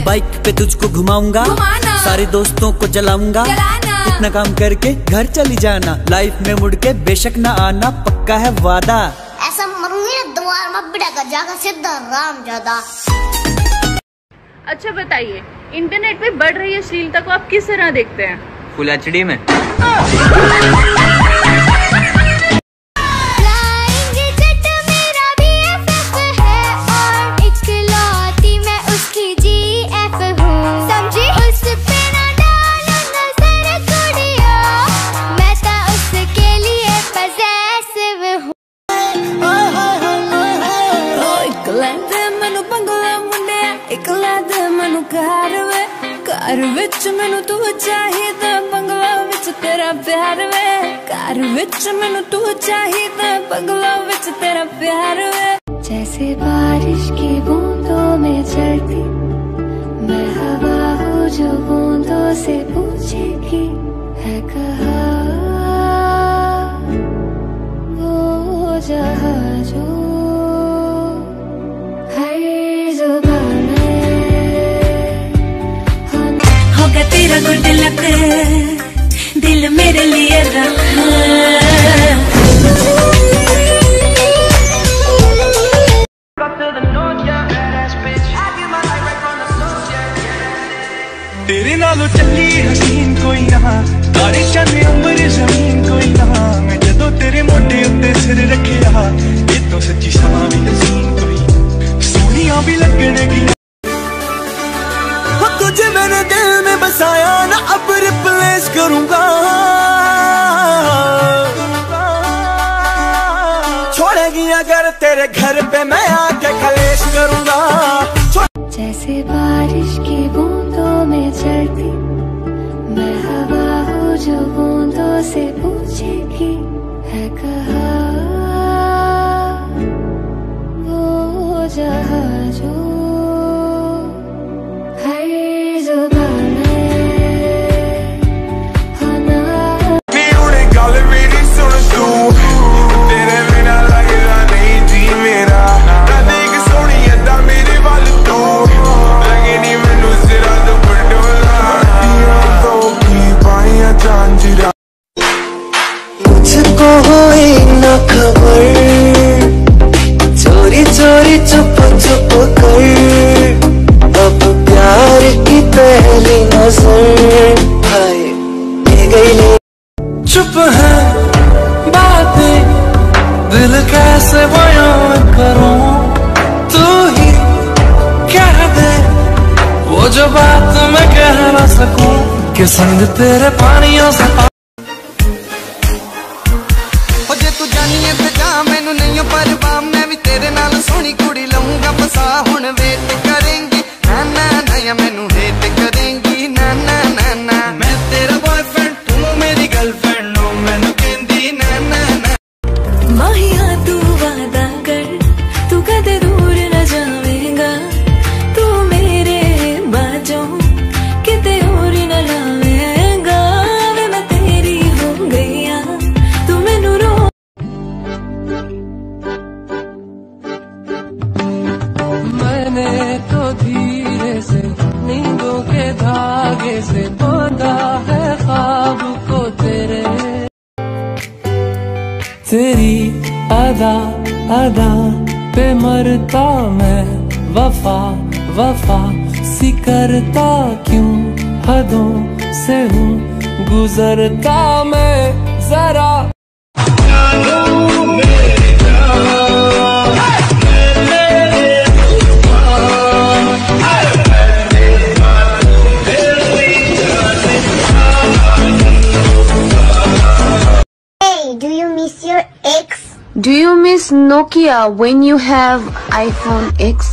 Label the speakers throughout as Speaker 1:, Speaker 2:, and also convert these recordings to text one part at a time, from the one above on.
Speaker 1: Bike पे तुझको घुमाऊंगा, सारे दोस्तों को जलाऊंगा। इतना काम करके घर चली जाना, लाइफ में मुड़ के बेशक ना आना, पक्का है वादा।
Speaker 2: ऐसा मरूंगी ना द्वार में बिड़ा जाकर सीधा राम ज्यादा।
Speaker 3: अच्छा बताइए, इंटरनेट पे बढ़ रही अश्लीलता को आप किस तरह देखते हैं?
Speaker 4: फुल एचडी में।
Speaker 5: घर विच मैनू तू चाहिदा, बंगला विच तेरा प्यार वे। घर विच मैनू तू चाहिदा, बंगला विच तेरा प्यार वे। जैसे बारिश की बूंदों में चलती मैं हवा हूँ जो बूंदों से पूछेगी है कहाँ वो जहाजों तेरा गुड लक दिल मेरे लिए रखा।
Speaker 6: तेरे नालों चली हसीन कोई ना, तारे चंद अंबर जमीन कोई ना। मैं जदों तेरे मोटे उत्ते सिर रखिया, ये तो सच्ची समा भी हसीन कोई, सोनिया भी लगनेगी। तुझे मैंने दिल में बसाया ना, अब रिप्लेस करूंगा। छोड़ेगी अगर तेरे घर पे मैं आके कलेश करूंगा।
Speaker 5: जैसे बारिश की बूंदों में चलती मैं हवा हूँ जो बूंदों से पूछेगी है कहाँ वो जहाजों
Speaker 6: मुझको हुई न खबर, चोरी चोरी चुप चुप कर, अब प्यार की पहली नजर हाय ले गई। चुप है बातें दिल कैसे बयां करूं, तू ही कह दे वो जो बात मैं कह ना सकूं, कि संग तेरे पानियों से तू जानी ते जा मैनू नहीं परवाह, मैं भी तेरे नाल सोहनी कुड़ी लऊंगा फसा। हुण वेट करेंगी ना ना ना या मैनू हेट करेंगी ना ना ना ना। मैं तेरा बॉयफ्रेंड तू मेरी गर्लफ्रेंड, नो मैनू कहंदी ना ना ना।
Speaker 5: माहिया तू वादा कर, तू कदे दूर न जावेगा, तू मेरे बाजों किते और न लावेगा। मैं तेरी हो गईया तू मैनू रो।
Speaker 6: मैंने तो धीरे से नींदों के धागे से बांधा है ख्वाब को तेरे। तेरी अदा अदा पे मरता मैं, वफा वफा सी करता क्यों, हदों से हूँ गुजरता मैं जरा।
Speaker 2: Do you miss your ex?
Speaker 3: Do you miss Nokia when you have iPhone X?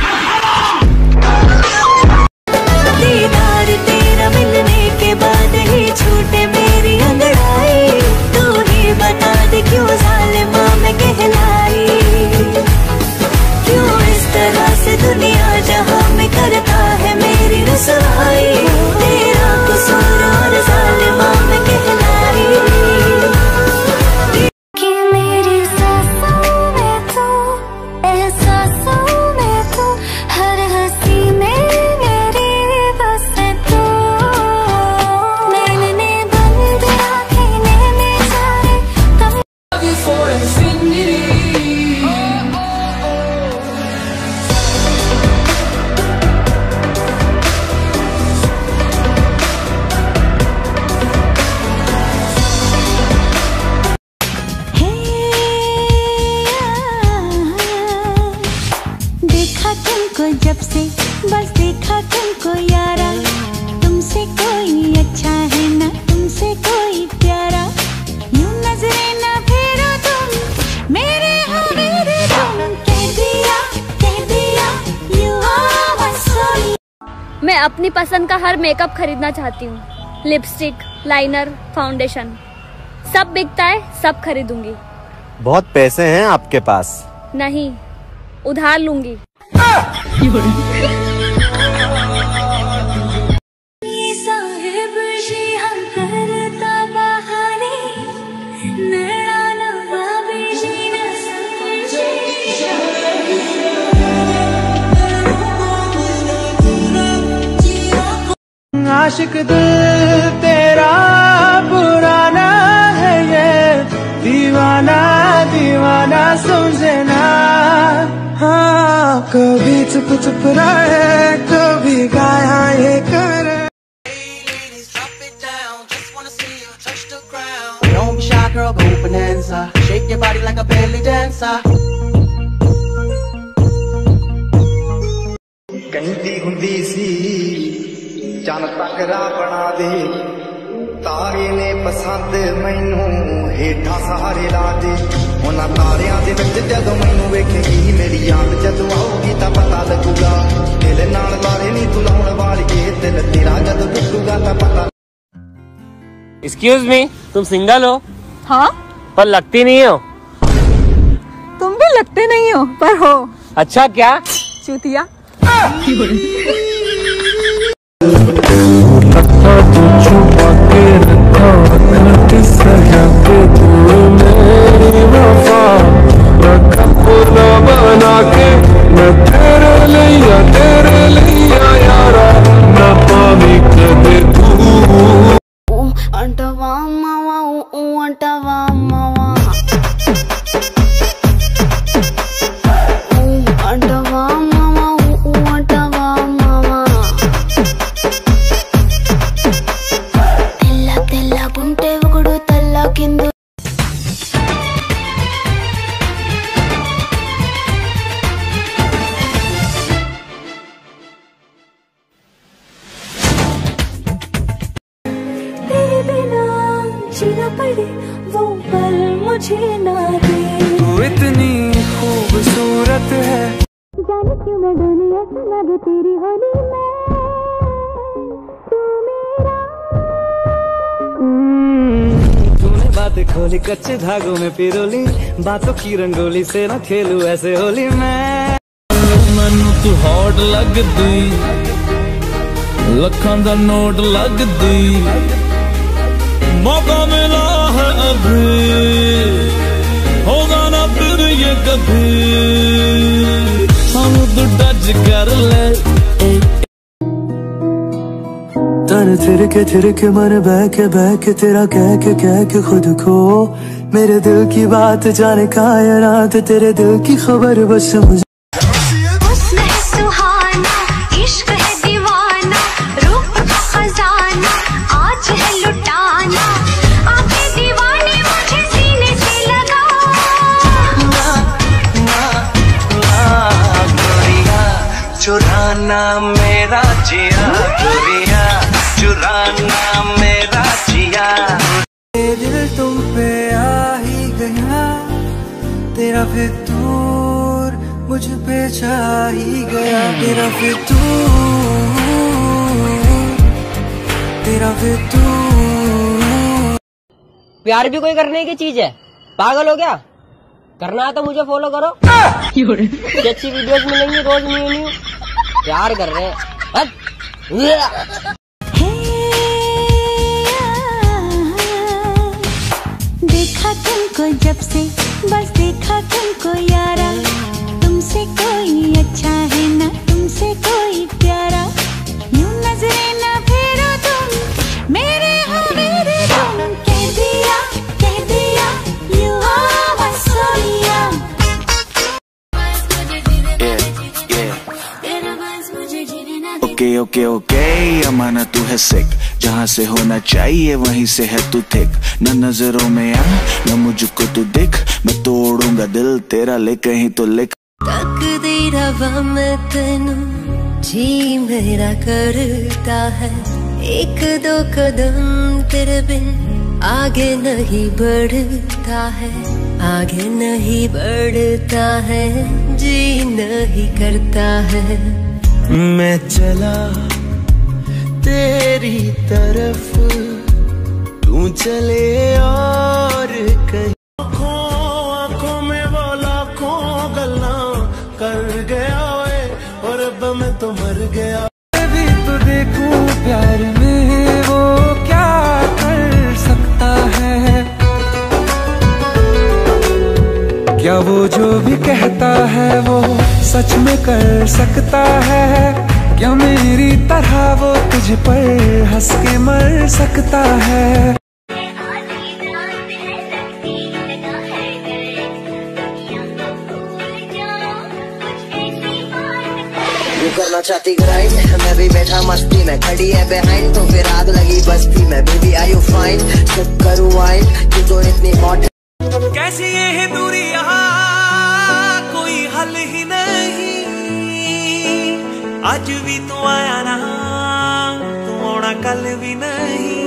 Speaker 5: दीदार तेरा मिलने के बाद ही छूटे मेरी अंगड़ाई, तू ही बता दे क्यों जालिमा मैं कहलाई, क्यों इस तरह से दुनिया जहां में करता है मेरी रसवाई। तेरा कसूर और जालिमा मैं कहलाई, कि मेरी सांसों में तू, एहसासों में तू, हर हंसी में मेरी देखा तुमको यारा, तुमसे कोई अच्छा है ना तुमसे कोई प्यारा, यूं नजरे ना फेरो तुम मेरे हो मेरे तुम, कह दिया you are my soul।
Speaker 4: मैं अपनी पसंद का हर मेकअप खरीदना चाहती हूँ, लिपस्टिक, लाइनर, फाउंडेशन, सब बिकता है, सब खरीदूंगी।
Speaker 7: बहुत पैसे हैं आपके पास?
Speaker 4: नहीं, उधार लूंगी।
Speaker 6: आशिक दिल तेरा पुराना है ये, दीवाना दीवाना समझना। हाँ, कभी चुप चुप रहे, कभी गाया ये करे। Don't be shy girl, go bonanza, shake your body like a belly dancer। कहती हुंदी सी चन तकरा बना दे, तारे ने पसंद मैनू हेठा सहारे ला दे, उन्हां तारियां दे विच जदों मैनू वेखेगी, मेरी याद जदों आऊगी तां पता लगूगा, दिल नाल लारे नी तू लाउण वालिए, दिल तेरा जदों टुटूगा तां पता।
Speaker 8: एक्सक्यूज मी, तुम सिंगल हो?
Speaker 9: हाँ,
Speaker 8: पर लगती नहीं हो।
Speaker 9: तुम भी लगते नहीं हो पर हो।
Speaker 8: अच्छा, क्या
Speaker 9: चूतिया।
Speaker 6: बना के मैं तेरे लिया यारा, ना पावी कदे तू।
Speaker 3: अंटवा मावा अंटवा मावा, अंटवा मावा अंटवा मावा, తెల్ల తెల్ల గుంటె ఒకడు తల్ల కింద।
Speaker 5: जीना पड़े वो पल मुझे ना दे,
Speaker 6: तू इतनी खूबसूरत है,
Speaker 5: जाने क्यों मैं दुनिया से लगे तेरी होली में, तू मेरा।
Speaker 1: तूने बात खोली कच्चे धागों में पिरोली, बातों की रंगोली से ना खेलूं ऐसे होली में।
Speaker 10: मैनू तू हॉट लगदी, लखां दा नोट लगदी, मौका मिला है अभी, होगा ना फिर ये कभी, हम तो टच कर ले।
Speaker 6: तन थिर के मन बह के तेरा कह के खुद को, मेरे दिल की बात जाने कायनात, तेरे दिल की खबर बस मुझे। चुराना मेरा जिया चुरिया, चुराना मेरा जिया, दिल तुम पे आ ही गया, तेरा फितूर मुझ पे छा ही गया, तेरा फितूर।
Speaker 8: प्यार भी कोई करने की चीज है, पागल हो क्या? करना है तो मुझे फॉलो करो, अच्छी वीडियोस मिलेंगी रोज न्यू। प्यार कर रहे हैं।
Speaker 5: देखा तुमको जब से, बस देखा तुमको यारा, तुमसे कोई अच्छा है ना तुमसे कोई प्यारा, यूं नजरे ना फेरो तुम मेरे हो मेरे तुम, कह दिया you are my soul।
Speaker 11: Okay अमाना तू है सिक, जहाँ से होना चाहिए वहीं से है तू थिक, न नजरों में आ न मुझको तू दिख, मैं तोड़ूंगा दिल तेरा ले कहीं तो लिख।
Speaker 5: तकदीर मैं तेनू जी मेरा करता है एक दो कदम तेरे बिन आगे नहीं बढ़ता है, आगे नहीं बढ़ता है, जी नहीं करता है।
Speaker 6: मैं चला तेरी तरफ, तू चले और कहीं। आँखों में वो लाखों गल्ला कर गया वे, और अब मैं तो मर गया। भी तो देखूं प्यार में वो क्या कर सकता है, क्या वो जो भी कहता है वो सच में कर सकता है, क्या मेरी तरह वो तुझ पर हंस के मर सकता है।
Speaker 12: करना चाहती ग्राइंड, मैं भी बैठा मस्ती में, खड़ी है बिहाइंड तो फिर आग लगी बस्ती में। Baby are you fine, sip करूं वाइन, तू तो इतनी हॉट।
Speaker 6: कैसी ये है दूरी यहाँ कोई हल ही नहीं, आज भी तू आया ना, तू आना कल भी नहीं।